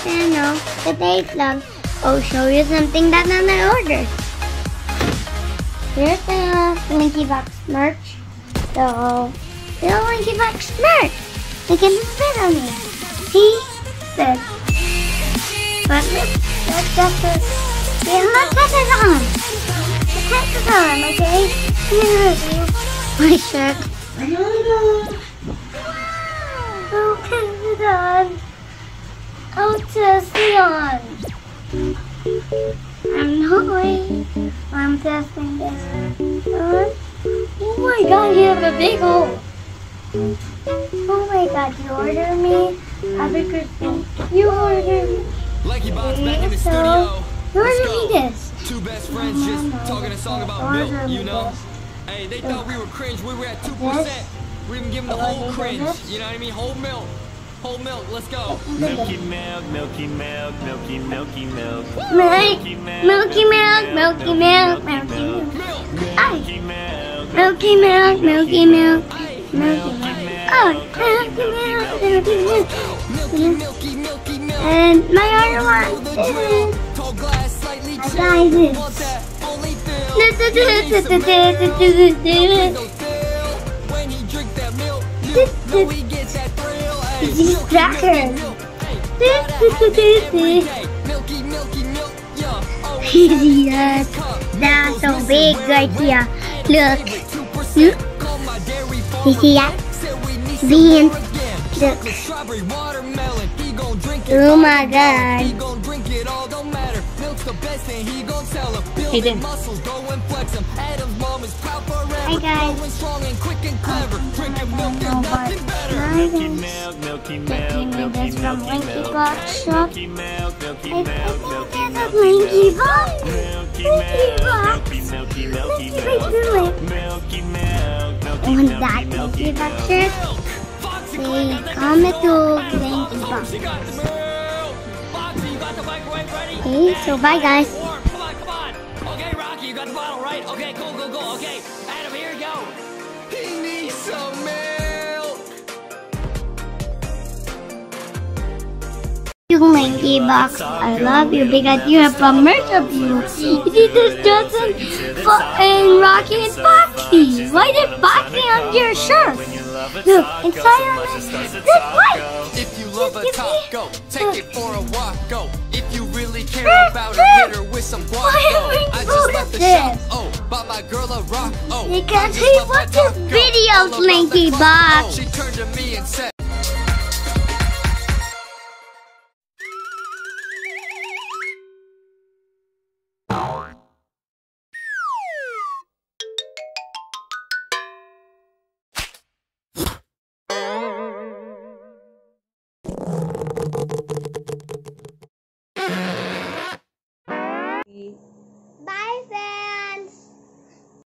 channel, today's vlog, I'll show you something that I ordered. Here's the Linky Box merch. So, the Linky Box merch. They can fit on me. See? Good. But let's just put it on. Let's put it on, okay? Here's my shirt. Okay, it on. I'll test it on. I'm testing this on. Oh my god, you have a big hole. Oh my god, you ordered me. Happy Christmas. You ordered me. Lanky Box back in the studio. You ordered me this. Two best friends just talking a song about milk, you know? Hey, they thought we were cringe. We were at 2%. We even give them the whole cringe. You know what I mean? Whole milk. Whole milk. Let's go. Milky milk, milky milk, milky milky milk. Milky milk, milky milk, milky milk. Milky milk, Milky milk, milky milk, milky milk. Oh, milky milk, milky milk. And my other one is I got this. These crackers. Yes, that's so big right here. Look. You see that? Beans. Look. Oh my god. Hey Dan. Hi guys. milky milk, milky milk, milky From milky Linky milk. Box shop. Milky milk, milky I milk, milky think milk. that's Linky Box. Milky Linky milk, Box. milky milky milky Let's milk. do it. Milky milk, milky On that milky Linky milky Box milk. shirt, say comment to Linky Box. Okay, so bye guys. Come on. Okay, Rocky, you got the bottle, right? Okay, go. Okay, Adam, here we go. He needs some milk. You Linky Box, I love you because you have a merch of you. You see this Johnson and Rocky and Foxy. Why is Foxy on your shirt? Look, inside on this white. If you love a taco, take it for a walk, go. If you really care about her, hit her with some guac, go. I just left the shop, bought my girl a rock, You can see what's your videos, Linky Box. She turned to me and said,